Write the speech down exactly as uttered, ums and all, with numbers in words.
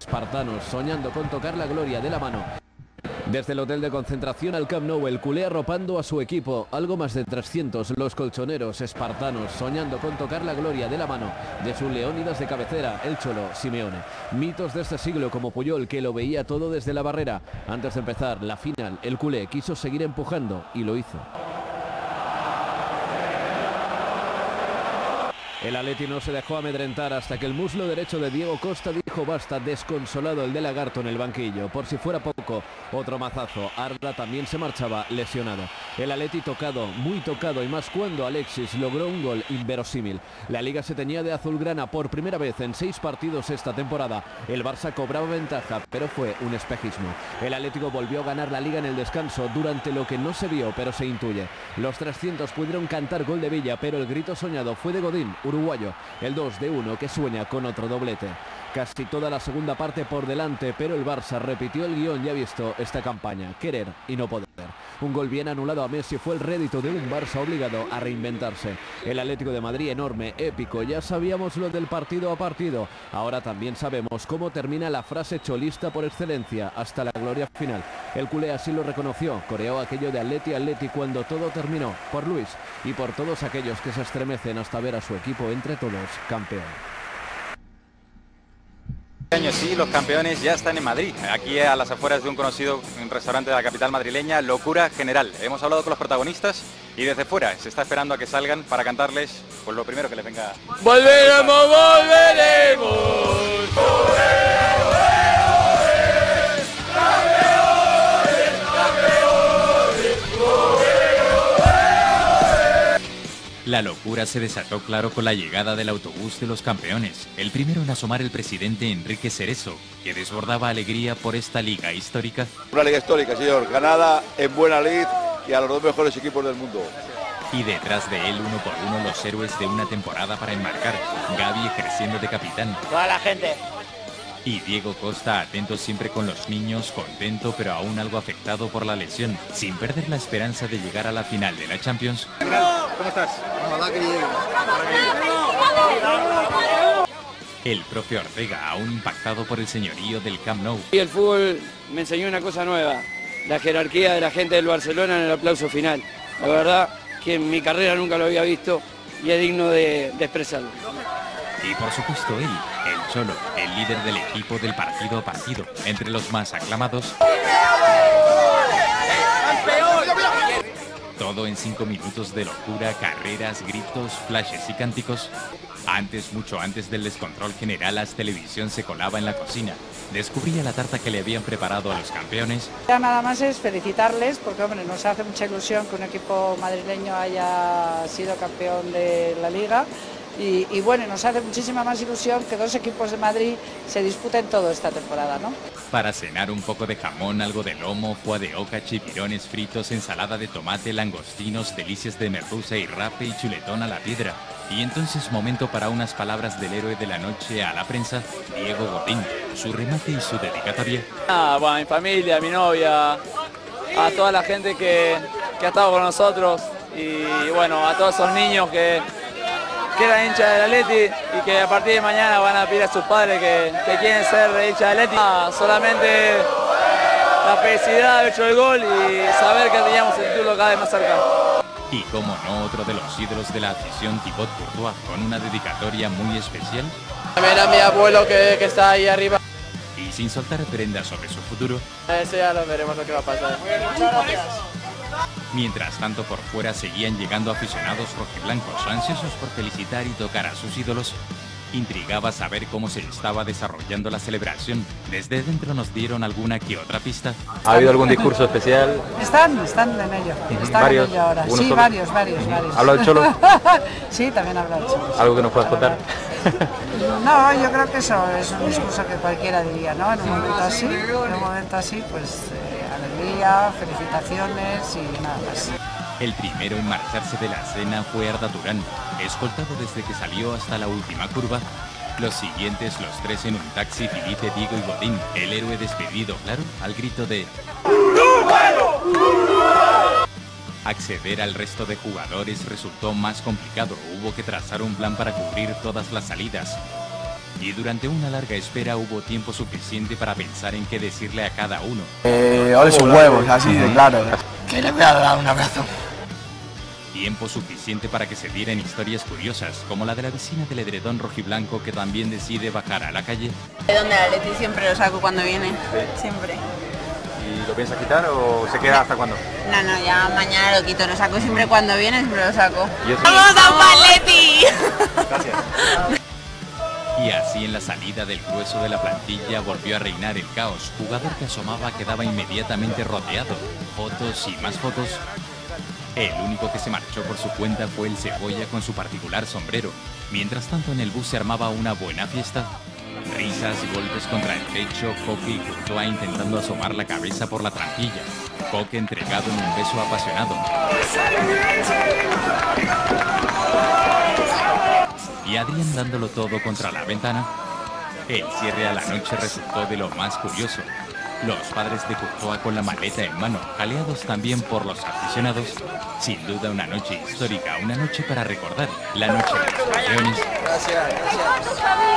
espartanos, soñando con tocar la gloria de la mano. Desde el hotel de concentración al Camp Nou, el culé arropando a su equipo, algo más de trescientos, los colchoneros espartanos, soñando con tocar la gloria de la mano de su Leónidas de cabecera, el Cholo Simeone. Mitos de este siglo como Puyol, que lo veía todo desde la barrera. Antes de empezar la final, el culé quiso seguir empujando y lo hizo. El Atleti no se dejó amedrentar hasta que el muslo derecho de Diego Costa dijo basta, desconsolado el de Lagarto en el banquillo. Por si fuera poco, otro mazazo. Arda también se marchaba lesionado. El Atleti tocado, muy tocado, y más cuando Alexis logró un gol inverosímil. La liga se teñía de azulgrana por primera vez en seis partidos esta temporada. El Barça cobraba ventaja, pero fue un espejismo. El Atlético volvió a ganar la liga en el descanso, durante lo que no se vio, pero se intuye. Los trescientos pudieron cantar gol de Villa, pero el grito soñado fue de Godín, uruguayo, el dos de uno que sueña con otro doblete. Casi toda la segunda parte por delante, pero el Barça repitió el guión ya visto esta campaña: querer y no poder. Un gol bien anulado a Messi fue el rédito de un Barça obligado a reinventarse. El Atlético de Madrid enorme, épico, ya sabíamos lo del partido a partido. Ahora también sabemos cómo termina la frase cholista por excelencia, hasta la gloria final. El culé así lo reconoció, coreó aquello de Atleti Atleti cuando todo terminó, por Luis y por todos aquellos que se estremecen hasta ver a su equipo entre todos campeón. Este año sí, los campeones ya están en Madrid, aquí a las afueras de un conocido restaurante de la capital madrileña, Locura General. Hemos hablado con los protagonistas y desde fuera se está esperando a que salgan para cantarles pues lo primero que les venga. ¡Volveremos, volveremos! La locura se desató claro con la llegada del autobús de los campeones, el primero en asomar el presidente Enrique Cerezo, que desbordaba alegría por esta liga histórica. Una liga histórica, señor, ganada en buena lid y a los dos mejores equipos del mundo. Y detrás de él, uno por uno, los héroes de una temporada para enmarcar, Gavi ejerciendo de capitán. Toda la gente. Y Diego Costa atento siempre con los niños, contento pero aún algo afectado por la lesión, sin perder la esperanza de llegar a la final de la Champions. ¿Cómo estás? Ojalá que llegue. El propio Ortega, aún impactado por el señorío del Camp Nou. Y el fútbol me enseñó una cosa nueva, la jerarquía de la gente del Barcelona en el aplauso final. La verdad que en mi carrera nunca lo había visto y es digno de, de expresarlo. Y por supuesto él, el Cholo, el líder del equipo del partido a partido, entre los más aclamados. Todo en cinco minutos de locura, carreras, gritos, flashes y cánticos. Antes, mucho antes del descontrol general, la televisión se colaba en la cocina. Descubría la tarta que le habían preparado a los campeones. Ya nada más es felicitarles, porque hombre, nos hace mucha ilusión que un equipo madrileño haya sido campeón de la Liga. Y, y bueno, nos hace muchísima más ilusión que dos equipos de Madrid se disputen todo esta temporada, ¿no? Para cenar un poco de jamón, algo de lomo, foie de oca, chipirones fritos, ensalada de tomate, langostinos, delicias de merluza y rape y chuletón a la piedra. Y entonces momento para unas palabras del héroe de la noche a la prensa, Diego Godín, su remate y su dedicatoria. Ah, bueno, a mi familia, a mi novia, a toda la gente que, que ha estado con nosotros y bueno, a todos esos niños que... que eran hinchas del Atleti y que a partir de mañana van a pedir a sus padres que, que quieren ser hinchas del Atleti. Ah, solamente la felicidad de haber hecho el gol y saber que teníamos el título cada vez más cerca. Y como no, otro de los ídolos de la afición, Thibaut Courtois, con una dedicatoria muy especial. Mira a mi abuelo que, que está ahí arriba. Y sin soltar prendas sobre su futuro. Eso ya lo veremos lo que va a pasar. Muchas gracias. Mientras tanto, por fuera seguían llegando aficionados rojiblancos, ansiosos por felicitar y tocar a sus ídolos. Intrigaba saber cómo se estaba desarrollando la celebración. Desde dentro nos dieron alguna que otra pista. ¿Ha habido algún discurso especial? Están, están en ello. Están ¿Varios? en ello ahora. Sí, solo? varios, varios, varios. ¿Ha hablado el Cholo? Sí, también ha hablado el Cholo. ¿Algo que nos puedas contar? No, yo creo que eso es un discurso que cualquiera diría, ¿no? En un momento así, en un momento así, pues eh, alegría, felicitaciones y nada más. El primero en marcharse de la cena fue Arda Turán, escoltado desde que salió hasta la última curva. Los siguientes, los tres en un taxi, Felipe, Diego y Godín, el héroe despedido, claro, al grito de... Acceder al resto de jugadores resultó más complicado, hubo que trazar un plan para cubrir todas las salidas. Y durante una larga espera hubo tiempo suficiente para pensar en qué decirle a cada uno. Eh, ole sus huevos, así de claro. Que le voy a dar un abrazo. Tiempo suficiente para que se dieran historias curiosas, como la de la vecina del edredón rojiblanco que también decide bajar a la calle. De donde la Leti siempre lo saco cuando viene, ¿sí? Siempre. ¿Y lo piensas quitar o se queda hasta cuándo? No, no, ya mañana lo quito, lo saco siempre cuando viene, siempre lo saco. ¡Vamos a Leti! Gracias. Y así en la salida del grueso de la plantilla volvió a reinar el caos. Jugador que asomaba quedaba inmediatamente rodeado. Fotos y más fotos. El único que se marchó por su cuenta fue el Cebolla con su particular sombrero. Mientras tanto en el bus se armaba una buena fiesta. Risas y golpes contra el techo, Coque y Courtois intentando asomar la cabeza por la trampilla. Coque entregado en un beso apasionado. Y Adrián dándolo todo contra la ventana. El cierre a la noche resultó de lo más curioso. Los padres de Courtois con la maleta en mano, jaleados también por los aficionados. Sin duda una noche histórica, una noche para recordar, la noche de los campeones. Gracias, gracias.